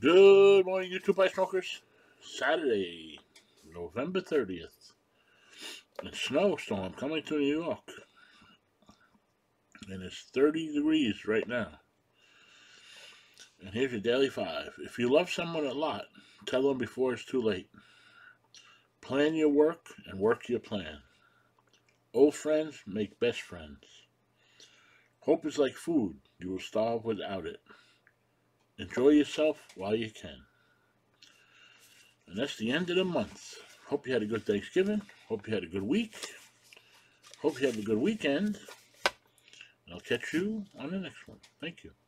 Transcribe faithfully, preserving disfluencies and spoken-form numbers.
Good morning, YouTube Ice Smokers. Saturday, November thirtieth. A snowstorm coming to New York. And it's thirty degrees right now. And here's your daily five. If you love someone a lot, tell them before it's too late. Plan your work and work your plan. Old friends make best friends. Hope is like food. You will starve without it. Enjoy yourself while you can. And that's the end of the month. Hope you had a good Thanksgiving. Hope you had a good week. Hope you have a good weekend. And I'll catch you on the next one. Thank you.